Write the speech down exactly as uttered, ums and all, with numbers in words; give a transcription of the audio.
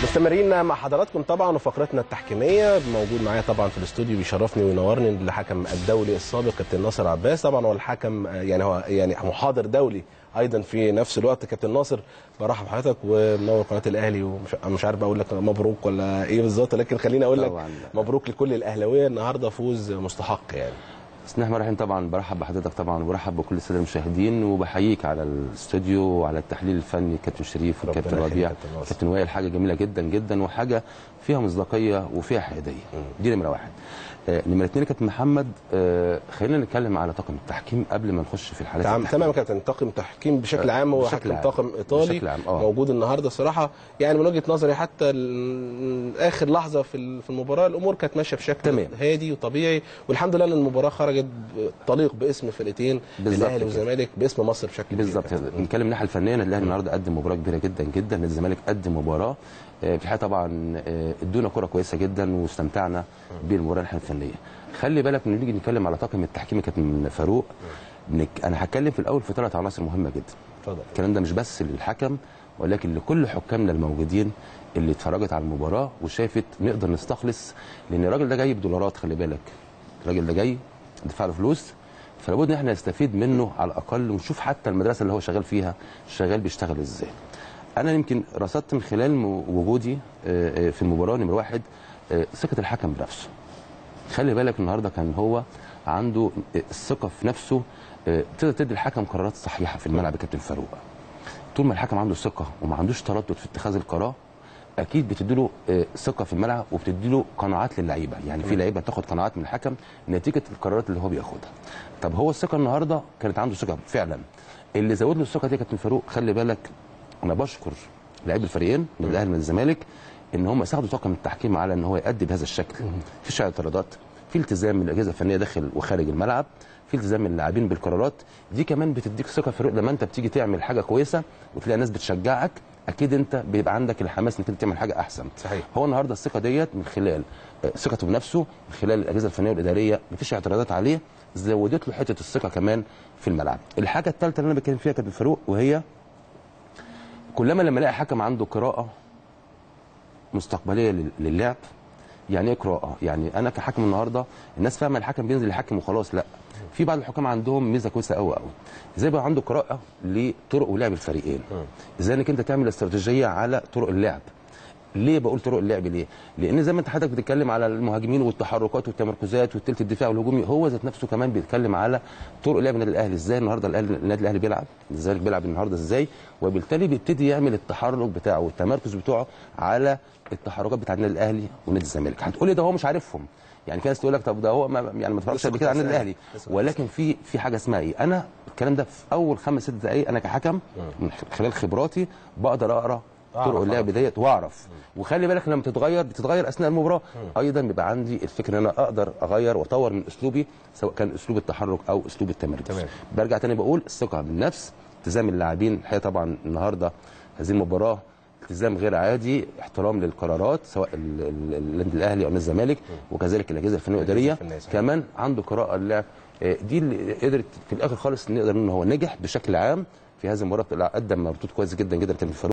مستمرين مع حضراتكم طبعا وفقرتنا التحكيميه. موجود معايا طبعا في الاستوديو بيشرفني وينورني الحكم الدولي السابق كابتن ناصر عباس، طبعا هو الحكم يعني هو يعني محاضر دولي ايضا في نفس الوقت. كابتن ناصر برحب بحضرتك ومنور قناه الاهلي، ومش مش عارف اقول لك مبروك ولا ايه بالظبط، لكن خليني اقول لك مبروك لكل الاهلاويه النهارده، فوز مستحق يعني. بسم الله الرحمن الرحيم. طبعا برحب بحضرتك طبعا وبرحب بكل الساده المشاهدين، وبحييك على الاستوديو وعلى التحليل الفني كابتن شريف والكابتن ربيع كابتن وائل. حاجه جميله جدا جدا وحاجه فيها مصداقيه وفيها حياديه. دي نمره واحد. آه نمره اثنين كابتن محمد، آه خلينا نتكلم على طاقم التحكيم قبل ما نخش في الحالات. تمام تمام يا كابتن. طاقم التحكيم بشكل عام هو حكم طاقم ايطالي عام. آه. موجود النهارده صراحه يعني من وجهه نظري حتى اخر لحظه في في المباراه الامور كانت ماشيه بشكل تمام. هادي وطبيعي، والحمد لله ان المباراه خرجت تليق باسم فرقتين الاهلي والزمالك باسم مصر بشكل بالظبط. نتكلم من الناحيه الفنيه، الاهلي النهارده قدم مباراه كبيره جدا جدا، الزمالك قدم مباراه في الحقيقه طبعا ادونا كره كويسه جدا واستمتعنا بالمباراه الفنيه. خلي بالك لما نيجي نتكلم على طاقم التحكيم يا كابتن فاروق، انا هتكلم في الاول في ثلاث عناصر مهمه جدا. اتفضل. الكلام ده مش بس للحكم ولكن لكل حكامنا الموجودين اللي اتفرجت على المباراه وشافت نقدر نستخلص، لان الراجل ده جاي بدولارات. خلي بالك الراجل ده جاي دفع له فلوس، فلابد ان احنا نستفيد منه على الاقل ونشوف حتى المدرسه اللي هو شغال فيها شغال بيشتغل ازاي. انا يمكن رصدت من خلال وجودي في المباراه نمره واحد ثقه الحكم بنفسه. خلي بالك النهارده كان هو عنده الثقه في نفسه، تقدر تدي الحكم قرارات صحيحه في الملعب يا كابتن فاروق. طول ما الحكم عنده ثقه وما عندوش تردد في اتخاذ القرار، اكيد بتدي له ثقه في الملعب وبتدي له قناعات للعيبه. يعني في لعيبه تاخد قناعات من الحكم نتيجه القرارات اللي هو بياخدها. طب هو الثقه النهارده كانت عنده ثقه فعلا. اللي زود له الثقه دي يا كابتن فاروق، خلي بالك انا بشكر لاعبي الفريقين من الاهلي من الزمالك ان هم ساعدوا طاقم التحكيم على ان هو يؤدي بهذا الشكل. مفيش اعتراضات، في التزام من الاجهزه الفنيه داخل وخارج الملعب، في التزام من اللاعبين بالقرارات. دي كمان بتديك ثقه في لما انت بتيجي تعمل حاجه كويسه وتلاقي ناس بتشجعك، اكيد انت بيبقى عندك الحماس انك تعمل حاجه احسن. صحيح. هو النهارده الثقه ديت من خلال ثقته بنفسه، من خلال الاجهزه الفنيه والاداريه، مفيش اعتراضات عليه، زودت له حته الثقه كمان في الملعب. الحاجه الثالثه اللي انا بتكلم فيها كابتن فاروق، وهي كلما لما الاقي حكم عنده قراءه مستقبليه للعب. يعني ايه قراءه؟ يعني انا كحكم النهارده الناس فاهمه الحكم بينزل يحكم وخلاص، لا، في بعض الحكام عندهم ميزه كويسه قوي قوي، ازاي بقى عنده قراءه لطرق ولعب الفريقين، ازاي انك انت تعمل استراتيجيه على طرق اللعب. ليه بقول طرق اللعب؟ ليه؟ لان زي ما انت حضرتك بتتكلم على المهاجمين والتحركات والتمركزات والثلث الدفاع والهجومي، هو ذات نفسه كمان بيتكلم على طرق لعب النادي الاهلي، ازاي النهارده الاهلي النادي الاهلي بيلعب، الزمالك بيلعب النهارده ازاي، وبالتالي بيبتدي يعمل التحرك بتاعه والتمركز بتاعه على التحركات بتاع النادي الاهلي ونادي الزمالك. هتقولي ده هو مش عارفهم، يعني في ناس تقول لك طب ده هو ما يعني ما اتفرجش قبل كده على النادي الاهلي، ولكن في في حاجه اسمها ايه؟ انا الكلام ده في اول خمس ست دقائق انا كحكم من خلال خبراتي بقدر اقرا طرق اللعب ديت واعرف. وخلي بالك لما تتغير بتتغير اثناء المباراه، ايضا بيبقى عندي الفكره ان انا اقدر اغير واطور من اسلوبي سواء كان اسلوب التحرك او اسلوب التمركز. برجع تاني بقول الثقه بالنفس، التزام اللاعبين. الحقيقه طبعا النهارده هذه المباراه التزام غير عادي، احترام للقرارات سواء النادي الاهلي او النادي الزمالك، وكذلك الاجهزه الفنيه والاداريه كمان عنده قراءه اللعب. دي اللي قدرت في الاخر خالص نقدر ان هو نجح بشكل عام في هذه المباراه، قدم مردود كويس جدا جدا كان